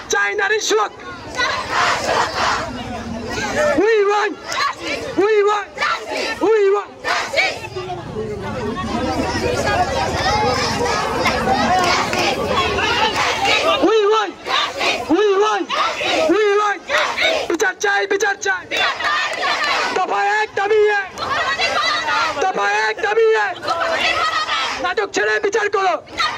চাই নারী সুখ। We want, we want, we want. We want, we want, we want. বিচার চাই, বিচার চাই। দফা এক দাবি এক, দফা এক দাবি এক। নাটক ছেড়ে বিচার করো,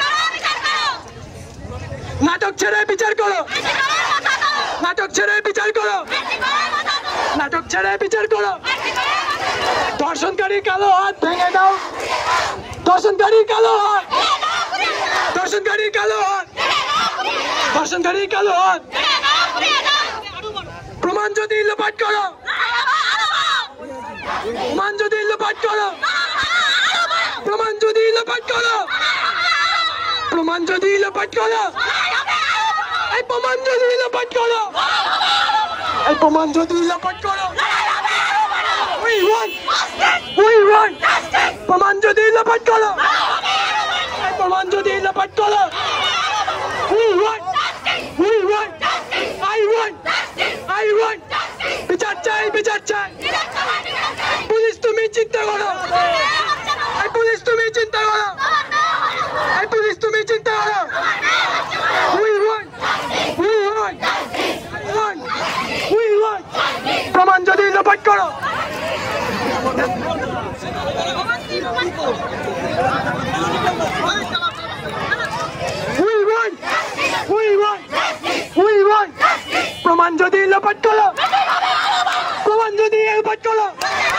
নাটক ছেড়ে বিচার করো, নাটক ছেড়ে বিচার করো, নাটক ছেড়ে বিচার করো। ধর্ষণকারী কালো হাত ভেঙে দাও, ধর্ষণকারী কালো হাত, ধর্ষণকারী কালো হাত, ধর্ষণকারী কালো হাত। প্রমাণ যদি লোপাট করো, প্রমাণ যদি লোপাট করো, প্রমাণ যদি লোপাট করো, প্রমাণ যদি লোপাট করো, এই প্রমাণ যদি লোপাট করো, এই প্রমাণ যদি লোপাট করো। We want, we want. প্রমাণ যদি লোপাট করো, এই প্রমাণ যদি লোপাট করো। We want, we want, I want, I want. বিচার চাই, বিচার চাই। পুলিশ তুমি চিন্তা করো, এই পুলিশ তুমি চিন্তা করো, এই পুলিশ তুমি চিন্তা করো। We want, we want, I want, we want. প্রমাণ যদি লোপাট করো। We want, we want, we want. প্রমাণ যদি লোপাট করো, প্রমাণ যদি লোপাট করো।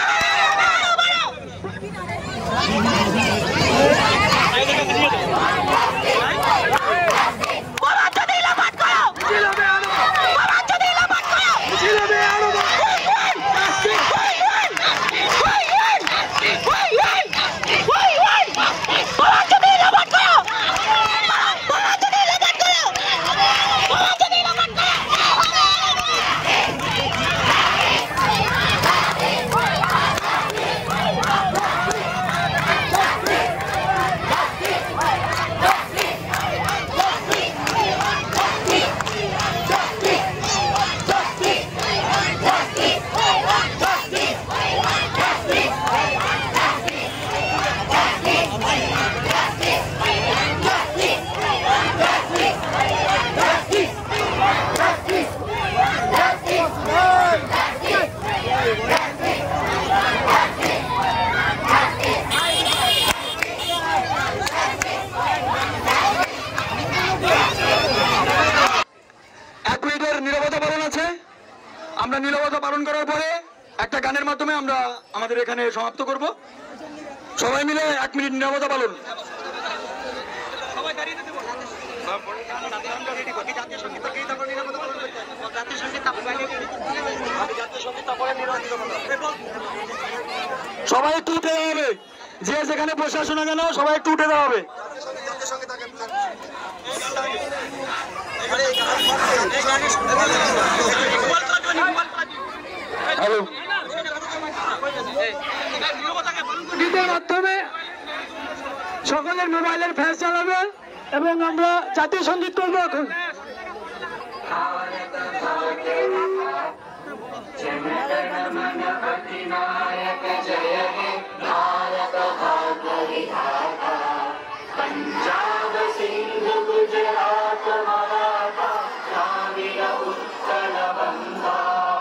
আমরা নীরবতা পালন করার পরে একটা গানের মাধ্যমে আমরা আমাদের এখানে সমাপ্ত করব। সবাই মিলে 1 মিনিট নীরবতা পালন। সবাই একটু উঠে দেওয়া হবে, যে যেখানে বসে আসো না কেন সবাই একটু উঠে দেওয়া হবে। গীতের মাধ্যমে সকলের মোবাইলের ফ্ল্যাশ চালাবে এবং আমরা জাতীয় সঙ্গীত করবো এখন। पंजाब सिंध गुजरात मराठा द्राविड़ उत्कल बंगा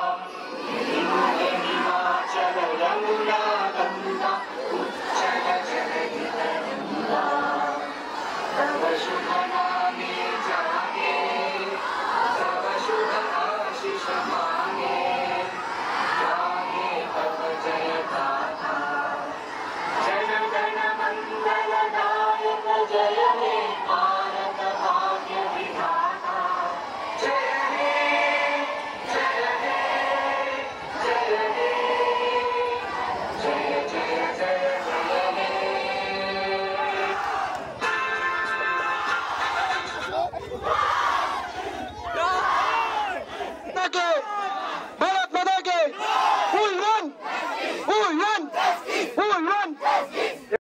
हिमाचल यमुना गंगा उच्चल जलधि तरंगा तव शुभ नामे जागे तव शुभ आशीष मांगे गाहे तव जय गाथा जन गण मंगल जय हे भारत भाग्य विधाता जय हे जय हे जय हे जय जय जय जय हे भारत माता के We want, we want, we want.